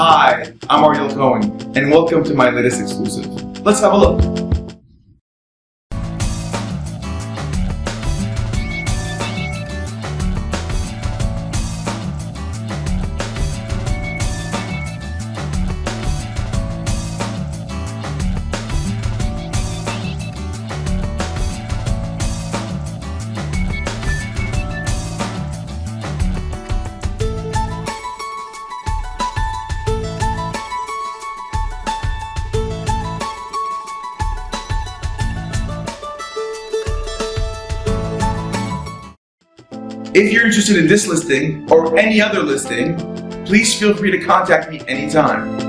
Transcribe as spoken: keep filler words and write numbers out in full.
Hi, I'm Ariel Cohen, and welcome to my latest exclusive. Let's have a look. If you're interested in this listing or any other listing, please feel free to contact me anytime.